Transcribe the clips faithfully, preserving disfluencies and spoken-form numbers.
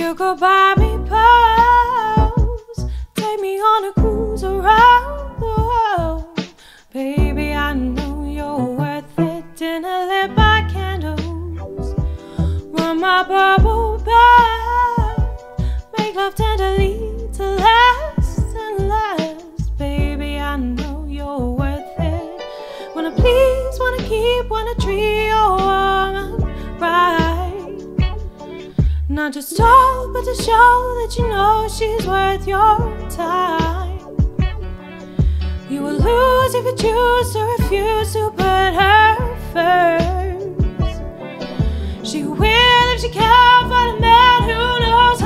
You could buy me pearls, take me on a cruise around the world. Baby, I know you're worth it. Dinner lit by candles, run my bubble bath, make love tenderly to last and last. Baby, I know you're worth it. Wanna please, wanna keep, wanna treat your woman right. Not just talk, but to show that you know she's worth your time. You will lose if you choose to refuse to put her first. She will if she can't find a man who knows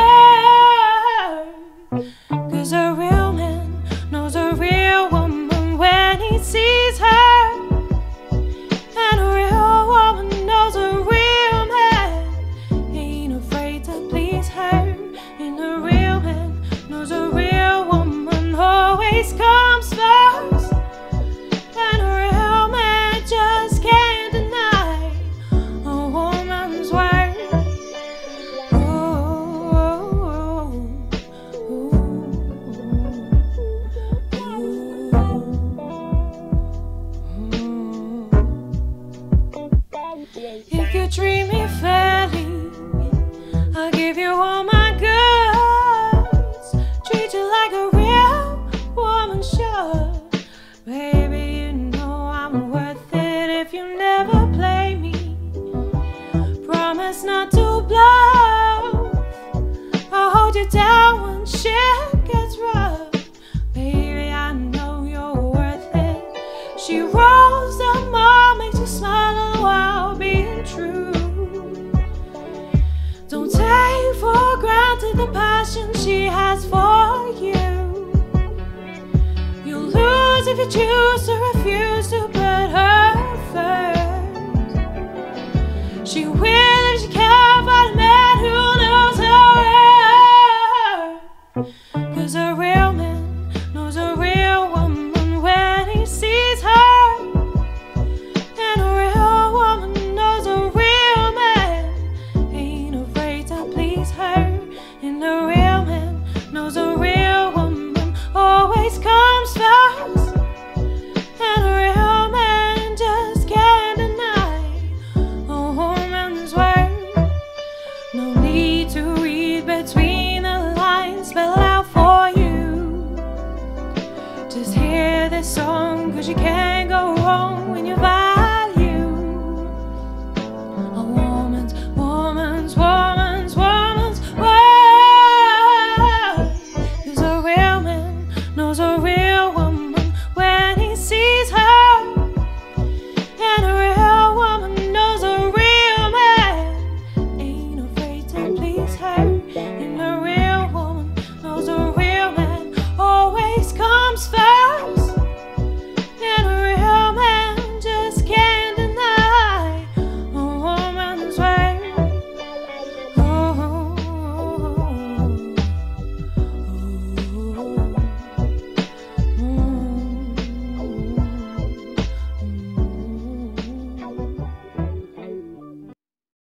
her. Cause a real man knows a real woman when he sees her. And a real woman knows a real man ain't afraid to please her. And a real man knows a real woman always comes first. And a real man just can't deny a woman's worth. Oh, oh, oh, oh. If you treat me fairly, I'll give you all my goods. Treat you like a real woman should. Baby, you know I'm worth it if you never play me. Promise not to blow. I'll hold you down when shit gets rough. Baby, I know you're worth it. She rolls down my, makes you smile all the while being true. Don't take for granted the passion she has for you. You'll lose if you choose to refuse to put her first. She will